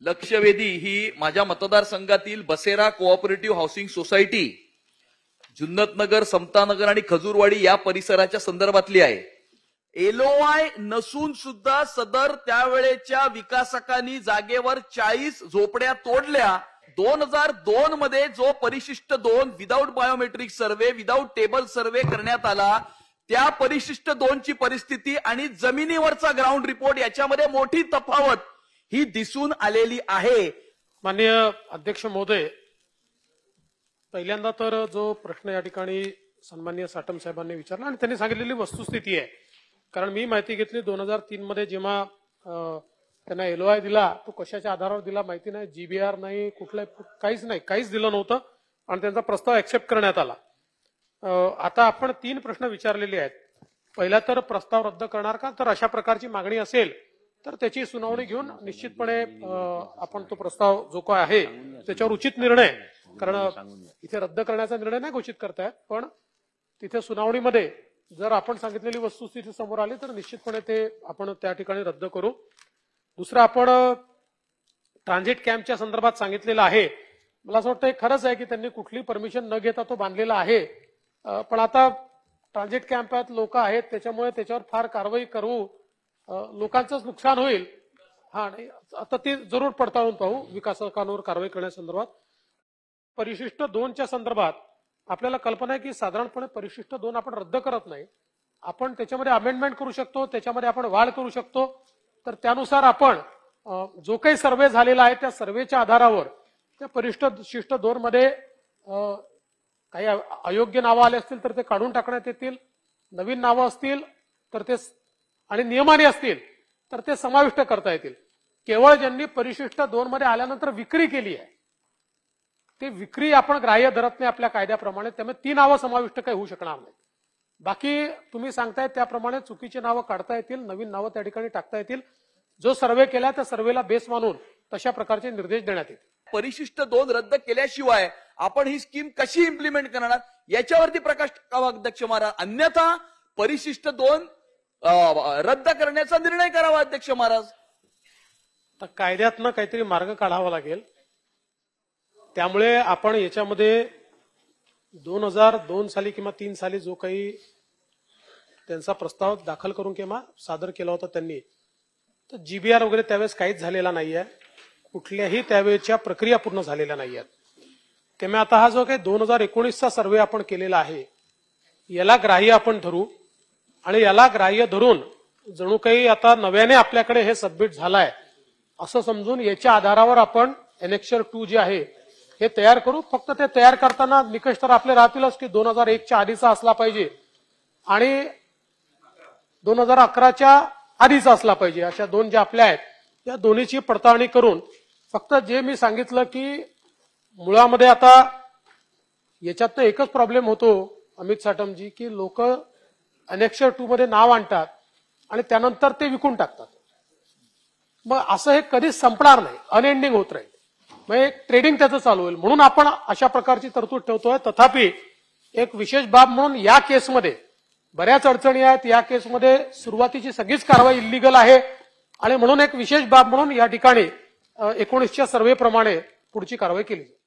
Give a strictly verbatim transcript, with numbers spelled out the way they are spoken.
लक्षवेधी ही माझ्या मतदारसंघातील Basera cooperative housing society, Junnatnagar, Samatanagar आणि खजूरवाडी या परिसराच्या संदर्भातली आहे। एलओआय नसून सुद्धा सदर त्यावेळेच्या विकासकांनी जागेवर चाळीस झोपड्या तोडल्या। दोन हजार दोन मध्ये जो परिशिष्ट दोन without biometric survey, without table survey करण्यात आला, त्या परिशिष्ट दोन ची परिस्थिती आणि जमिनीवरचा ग्राउंड रिपोर्ट याच्यामध्ये मोठी तफावत ही दिसून आलेली आहे। माननीय अध्यक्ष महोदय, पहिल्यांदा तर जो प्रश्न या ठिकाणी सन्माननीय साटम साहेबांनी विचारला आणि त्यांनी सांगितलेली वस्तुस्थिती आहे, कारण मी माहिती घेतली दोन हजार तीन मध्ये जेव्हा त्यांना एलओआय दिला तो कशाच्या आधारावर दिला माहिती नाही, जीबीआर नाही, कुठलं काहीच नाही, काहीच दिलं नव्हतं आणि त्यांचा प्रस्ताव ऍक्सेप्ट करण्यात आला। आता आपण तीन प्रश्न विचारलेले आहेत। पहिला तर प्रस्ताव रद्द करणार का, तर अशा प्रकारची मागणी असेल तर त्याची सुनावणी घेऊन निश्चितपणे आपण तो प्रस्ताव जो काय आहे त्याच्यावर उचित निर्णय, कारण इथे रद्द करण्याचा निर्णय नाही घोषित करतायत, पण तिथे सुनावणीमध्ये जर आपण सांगितलेली वस्तुस्थिती समोर आली तर निश्चितपणे ते आपण त्या ठिकाणी रद्द करू। दुसरं, आपण ट्रान्झिट कॅम्पच्या संदर्भात सांगितलेलं आहे, मला असं वाटतं खरंच आहे की त्यांनी कुठली परमिशन न घेता तो बांधलेला आहे, पण आता ट्रान्झिट कॅम्पात लोक आहेत त्याच्यामुळे त्याच्यावर फार कारवाई करू, लोकांचंच नुकसान होईल। हा नाही, आता ते जरूर पडताळून पाहू विकासकांवर कारवाई करण्यासंदर्भात। परिशिष्ट दोनच्या संदर्भात आपल्याला कल्पना आहे की साधारणपणे परिशिष्ट दोन आपण रद्द करत नाही, आपण त्याच्यामध्ये अमेंडमेंट करू शकतो, त्याच्यामध्ये आपण वाढ करू शकतो, तर त्यानुसार आपण जो काही सर्वे झालेला आहे त्या सर्वेच्या आधारावर त्या परिशिष्ट दोन मध्ये काही अयोग्य नावं आले असतील तर ते काढून टाकण्यात येतील, नवीन नावं असतील तर ते आणि नियमाने असतील तर ते समाविष्ट करता येतील। केवळ ज्यांनी परिशिष्ट दोन मध्ये आल्यानंतर विक्री केली आहे ते विक्री आपण ग्राह्य धरत नाही आपल्या कायद्याप्रमाणे, त्यामुळे ती नावं समाविष्ट काही होऊ शकणार नाही। बाकी तुम्ही सांगताय त्याप्रमाणे चुकीची नावं काढता येतील, नवीन नावं त्या ठिकाणी टाकता येतील, जो सर्वे केला त्या सर्वेला बेस मानून तशा प्रकारचे निर्देश देण्यात येतील। परिशिष्ट दोन रद्द केल्याशिवाय आपण ही स्कीम कशी इम्प्लिमेंट करणार याच्यावरती प्रकाश टाकावा अध्यक्ष महाराज, अन्यथा परिशिष्ट दोन रद्द करण्याचा निर्णय करावा अध्यक्ष महाराज। तर कायद्यातनं काहीतरी मार्ग काढावा लागेल, त्यामुळे आपण याच्यामध्ये दोन हजार दोन साली किंवा तीन साली जो काही त्यांचा प्रस्ताव दाखल करून किंवा सादर केला होता त्यांनी, तर जीबीआर वगैरे त्यावेळेस काहीच झालेला नाहीये, कुठल्याही त्यावेळेच्या प्रक्रिया पूर्ण झालेल्या नाहीयेत। त्यामुळे आता हा जो काही दोन हजार एकोणीसचा सर्वे आपण केलेला आहे याला ग्राह्य आपण धरू आणि याला ग्राह्य धरून जणू काही आता नव्याने आपल्याकडे हे सबमिट झालाय असं समजून याच्या आधारावर आपण एनेक्शर टू जे आहे हे तयार करू। फक्त ते तयार करताना निकष तर आपले राहतीलच की दोन हजार एकच्या आधीचा असला पाहिजे आणि दोन हजार अकराच्या आधीचा असला पाहिजे, अशा दोन ज्या आपल्या आहेत त्या दोन्हीची पडताळणी करून फक्त जे मी सांगितलं की मुळामध्ये आता याच्यात एकच प्रॉब्लेम होतो अमित साटमजी, की लोक अनेक्शर टू मध्ये नाव आणतात आणि त्यानंतर ते विकून टाकतात, मग असं हे कधीच संपणार नाही, अनएंडिंग होत राहील, मग एक ट्रेडिंग त्याचं चालू होईल। म्हणून आपण अशा प्रकारची तरतूद ठेवतोय। तथापि एक विशेष बाब म्हणून या केसमध्ये बऱ्याच अडचणी आहेत, या केसमध्ये सुरुवातीची सगळीच कारवाई इल्लीगल आहे आणि म्हणून एक विशेष बाब म्हणून या ठिकाणी एकोणीसच्या सर्वेप्रमाणे पुढची कारवाई केली जाईल।